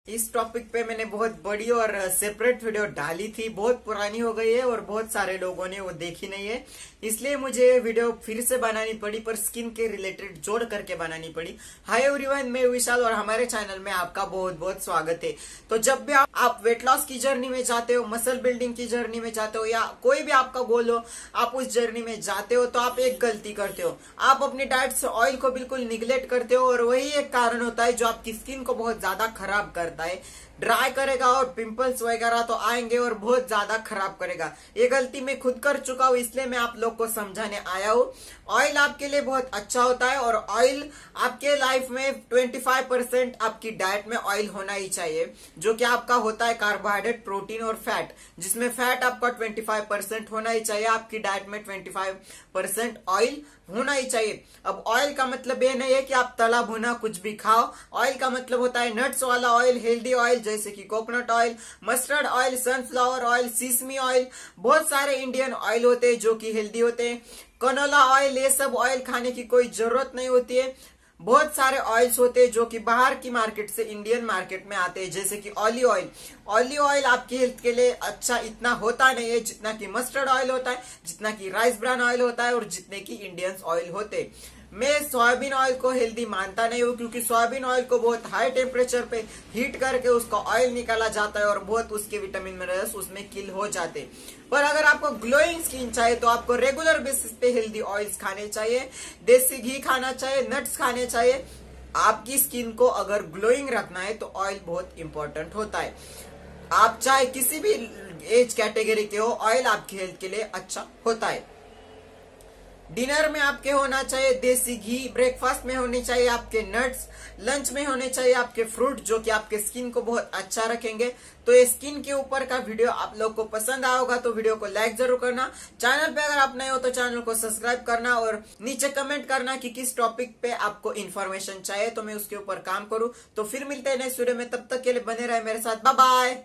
इस टॉपिक पे मैंने बहुत बड़ी और सेपरेट वीडियो डाली थी, बहुत पुरानी हो गई है और बहुत सारे लोगों ने वो देखी नहीं है, इसलिए मुझे ये वीडियो फिर से बनानी पड़ी, पर स्किन के रिलेटेड जोड़ करके बनानी पड़ी। हाय एवरीवन, मैं विशाल और हमारे चैनल में आपका बहुत बहुत स्वागत है। तो जब भी आप वेट लॉस की जर्नी में जाते हो, मसल बिल्डिंग की जर्नी में जाते हो, या कोई भी आपका गोल हो, आप उस जर्नी में जाते हो तो आप एक गलती करते हो, आप अपनी डाइट से ऑयल को बिल्कुल निगलेक्ट करते हो और वही एक कारण होता है जो आपकी स्किन को बहुत ज्यादा खराब करता है, ड्राई करेगा और पिंपल्स वगैरह तो आएंगे और बहुत ज्यादा खराब करेगा। ये गलती मैं खुद कर चुका हूँ, इसलिए मैं आप लोग को समझाने आया हूँ। ऑयल आपके लिए बहुत अच्छा होता है और ऑयल आपके लाइफ में 25% आपकी डाइट में ऑयल होना ही चाहिए, जो कि आपका होता है कार्बोहाइड्रेट, प्रोटीन और फैट, जिसमें फैट आपका 25% होना ही चाहिए। आपकी डाइट में 25% ऑयल होना ही चाहिए। अब ऑयल का मतलब ये नहीं है कि आप तला भुना कुछ भी खाओ। ऑयल का मतलब होता है नट्स वाला ऑयल, हेल्दी ऑयल जैसे कि coconut oil, mustard oil, sunflower oil, sesame oil, बहुत सारे इंडियन ऑयल होते हैं जो कि हेल्दी होते हैं। कनोला ऑयल, ये सब ऑयल खाने की कोई जरूरत नहीं होती है। बहुत सारे ऑयल्स होते हैं जो कि बाहर की मार्केट से इंडियन मार्केट में आते हैं, जैसे कि ऑलिव ऑयल। ऑलिव ऑयल आपकी हेल्थ के लिए अच्छा इतना होता नहीं है जितना कि मस्टर्ड ऑयल होता है, जितना कि राइस ब्रान ऑयल होता है और जितने की इंडियन ऑयल होते हैं। मैं सोयाबीन ऑयल को हेल्दी मानता नहीं हूँ, क्योंकि सोयाबीन ऑयल को बहुत हाई टेम्परेचर पे हीट करके उसका ऑयल निकाला जाता है और बहुत उसके विटामिन मिनरल्स उसमें किल हो जाते हैं। पर अगर आपको ग्लोइंग स्किन चाहिए तो आपको रेगुलर बेसिस पे हेल्दी ऑयल्स खाने चाहिए, देसी घी खाना चाहिए, नट्स खाने चाहिए। आपकी स्किन को अगर ग्लोइंग रखना है तो ऑयल बहुत इंपॉर्टेंट होता है। आप चाहे किसी भी एज कैटेगरी के हो, ऑयल आपकी हेल्थ के लिए अच्छा होता है। डिनर में आपके होना चाहिए देसी घी, ब्रेकफास्ट में होनी चाहिए आपके नट्स, लंच में होने चाहिए आपके फ्रूट, जो कि आपके स्किन को बहुत अच्छा रखेंगे। तो ये स्किन के ऊपर का वीडियो आप लोग को पसंद आया होगा तो वीडियो को लाइक जरूर करना। चैनल पे अगर आप नए हो तो चैनल को सब्सक्राइब करना और नीचे कमेंट करना कि किस टॉपिक पे आपको इन्फॉर्मेशन चाहिए, तो मैं उसके ऊपर काम करूँ। तो फिर मिलते हैं नेक्स्ट वीडियो में, तब तक के लिए बने रहे मेरे साथ। Bye bye.